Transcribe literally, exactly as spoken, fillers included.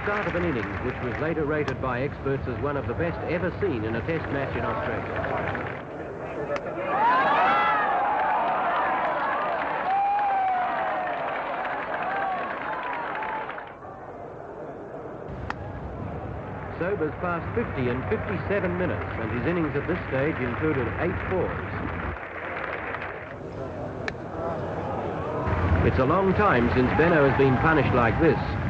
start of an innings which was later rated by experts as one of the best ever seen in a test match in Australia. Sober's passed fifty in fifty-seven minutes, and his innings at this stage included eight fours. It's a long time since Benaud has been punished like this.